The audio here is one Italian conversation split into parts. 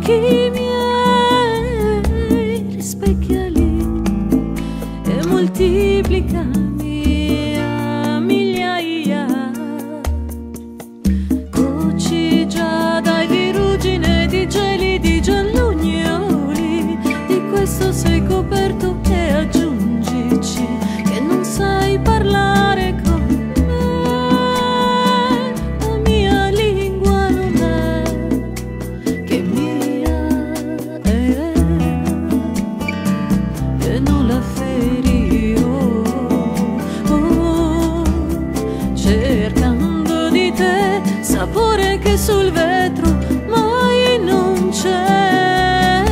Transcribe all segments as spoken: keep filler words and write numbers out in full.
occhi miei rispecchiali e moltiplicami a migliaia. Cuci già dai di ruggine, di geli, di giallugnoli, di questo sei coperto e aggiungici che non sai parlare come me. La mia lingua non è che mia è, e non la ferirò, oh, cercando di te sapore che sul vetro mai non c'è,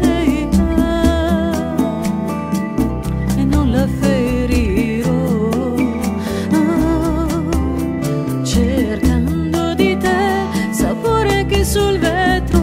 e non la ferirò, oh, cercando di te sapore che sul vetro